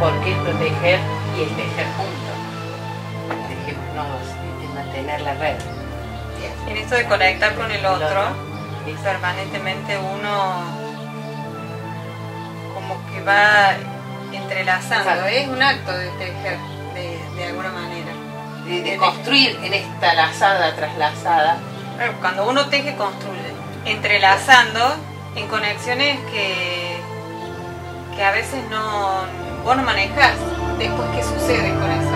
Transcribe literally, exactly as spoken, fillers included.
por qué proteger y el tejer juntos. Dejémonos en mantener la red. En esto de conectar con el otro, permanentemente uno como que va entrelazando. Exacto. Es un acto de tejer de, de alguna manera. De, de construir en esta lazada tras lazada. Cuando uno teje, construye. Entrelazando en conexiones que, que a veces no, vos no manejás. Después, ¿qué sucede con eso?